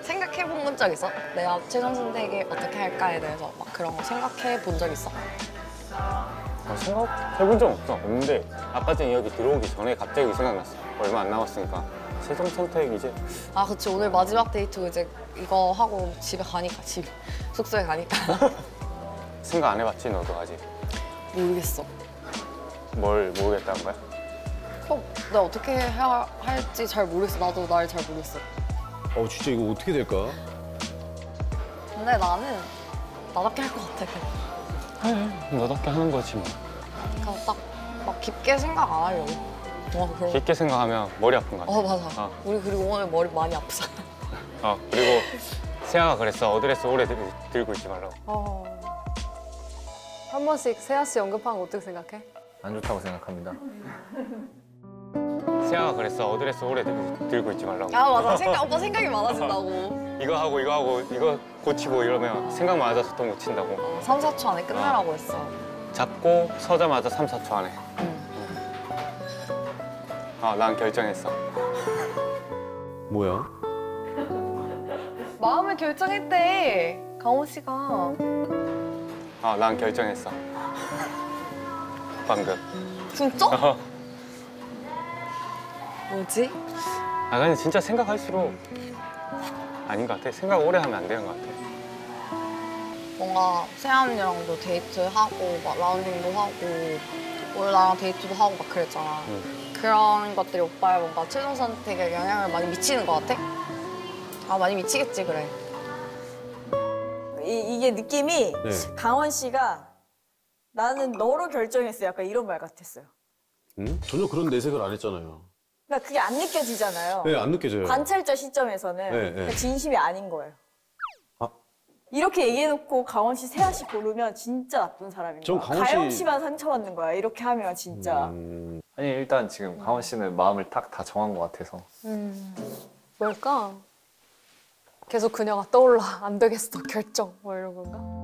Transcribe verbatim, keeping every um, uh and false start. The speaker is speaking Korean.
생각해 본 적 있어? 내가 최종 선택을 어떻게 할까에 대해서 막 그런 거 생각해 본 적 있어? 아, 생각해본 적 없어. 없는데 아까 전에 여기 들어오기 전에 갑자기 생각났어. 얼마 안 남았으니까 최종 선택 이제. 아 그치, 오늘 마지막 데이트 이제 이거 하고 집에 가니까 집 숙소에 가니까 생각 안 해봤지 너도 아직? 모르겠어. 뭘 모르겠다는 거야? 그럼 내가 어떻게 해야 할지 잘 모르겠어. 나도 날 잘 모르겠어. 어 진짜 이거 어떻게 될까? 근데 나는 나답게 할 것 같아. 그래, 너답게 하는 거지 뭐. 그냥 딱 막 깊게 생각 안 하려고. 어, 그럼. 깊게 생각하면 머리 아픈 거 같아. 어 맞아. 어. 우리 그리고 오늘 머리 많이 아프잖아. 어, 그리고 세아가 그랬어. 어드레스 오래 들, 들고 있지 말라고. 어. 한 번씩 세아 씨 언급하는 거 어떻게 생각해? 안 좋다고 생각합니다. 세아가 그랬어. 어드레스 오래 들, 들고 있지 말라고. 아 맞아. 생각 오빠 생각이 많아진다고. 이거 하고 이거 하고 이거 고치고 이러면 생각 많아져서 또 못 친다고. 어, 삼, 사 초 안에 끝내라고 했어. 잡고 서자마자 삼, 사 초 안에. 응. 아, 난 결정했어. 뭐야? 마음을 결정했대, 강호 씨가. 아, 난 결정했어. 방금. 진짜? 뭐지? 아, 근데 진짜 생각할수록 아닌 것 같아. 생각 오래 하면 안 되는 것 같아. 뭔가 세아 언니랑도 데이트하고 막 라운딩도 하고 오늘 나랑 데이트도 하고 막 그랬잖아. 응. 그런 것들이 오빠의 뭔가 최종 선택에 영향을 많이 미치는 것 같아? 아 많이 미치겠지 그래. 이, 이게 느낌이 네. 강원 씨가 나는 너로 결정했어 약간 이런 말 같았어요. 응? 전혀 그런 내색을 안 했잖아요. 그러니까 그게 안 느껴지잖아요. 네, 안 느껴져요. 관찰자 시점에서는 네, 네. 그러니까 진심이 아닌 거예요. 아. 이렇게 얘기해놓고 강원 씨, 세아 씨 고르면 진짜 나쁜 사람인 전 거야. 강원 씨- 가영 씨만 상처받는 거야. 이렇게 하면 진짜. 음... 아니 일단 지금 강원 씨는 마음을 딱 다 정한 것 같아서. 음. 뭘까? 계속 그녀가 떠올라. 안 되겠어. 결정. 뭐 이런 건가?